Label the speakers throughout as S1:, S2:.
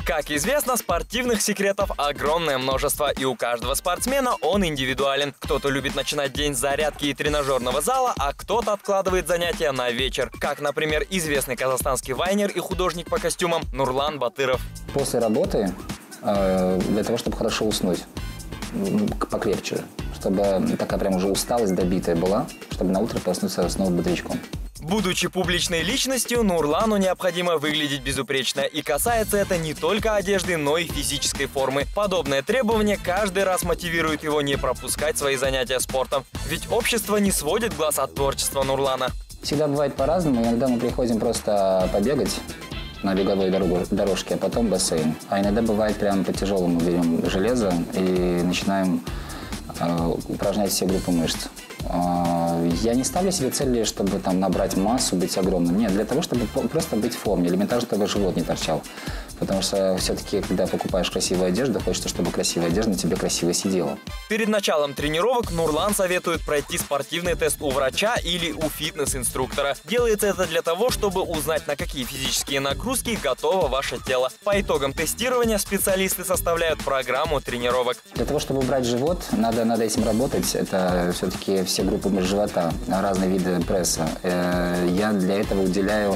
S1: Как известно, спортивных секретов огромное множество, и у каждого спортсмена он индивидуален. Кто-то любит начинать день с зарядки и тренажерного зала, а кто-то откладывает занятия на вечер. Как, например, известный казахстанский вайнер и художник по костюмам Нурлан Батыров.
S2: После работы, для того, чтобы хорошо уснуть, покрепче, чтобы такая прям уже усталость добитая была, чтобы на утро проснуться снова бодрячком.
S1: Будучи публичной личностью, Нурлану необходимо выглядеть безупречно. И касается это не только одежды, но и физической формы. Подобное требование каждый раз мотивирует его не пропускать свои занятия спортом. Ведь общество не сводит глаз от творчества Нурлана.
S2: Всегда бывает по-разному. Иногда мы приходим просто побегать на беговой дорожке, а потом бассейн. А иногда бывает прям по-тяжелому. Берем железо и начинаем упражнять все группы мышц. Я не ставлю себе цели, чтобы там набрать массу, быть огромным. Нет, для того, чтобы просто быть в форме. Элементарно, чтобы живот не торчал. Потому что все-таки, когда покупаешь красивую одежду, хочется, чтобы красивая одежда на тебе красиво сидела.
S1: Перед началом тренировок Нурлан советует пройти спортивный тест у врача или у фитнес-инструктора. Делается это для того, чтобы узнать, на какие физические нагрузки готово ваше тело. По итогам тестирования специалисты составляют программу тренировок.
S2: Для того, чтобы убрать живот, надо над этим работать. Это все-таки все группы мышц живота, разные виды пресса. Я для этого уделяю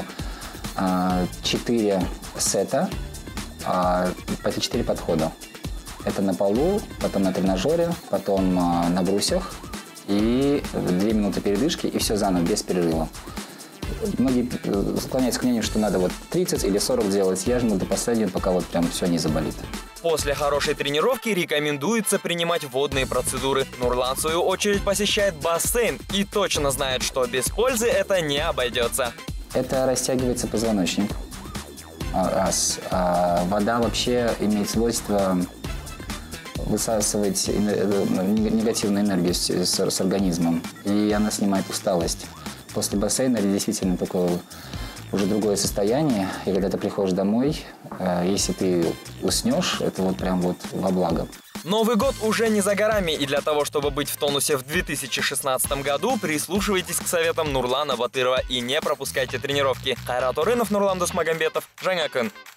S2: 4 сета, по 4 подхода. Это на полу, потом на тренажере, потом на брусьях и 2 минуты передышки, и все заново, без перерыва. Многие склоняются к мнению, что надо вот 30 или 40 делать. Я жму до последнего, пока вот прям все не заболит.
S1: После хорошей тренировки рекомендуется принимать водные процедуры. Нурлан, в свою очередь, посещает бассейн и точно знает, что без пользы это не обойдется.
S2: Это растягивается позвоночник. Раз. Вода вообще имеет свойство высасывать негативную энергию с организмом, и она снимает усталость. После бассейна действительно такое уже другое состояние, и когда ты приходишь домой, если ты уснешь, это вот прям вот во благо.
S1: Новый год уже не за горами, и для того, чтобы быть в тонусе в 2016 году, прислушивайтесь к советам Нурлана Батырова и не пропускайте тренировки. Кайрат Орынов, Нурлан Досмагамбетов, Жаңа күн.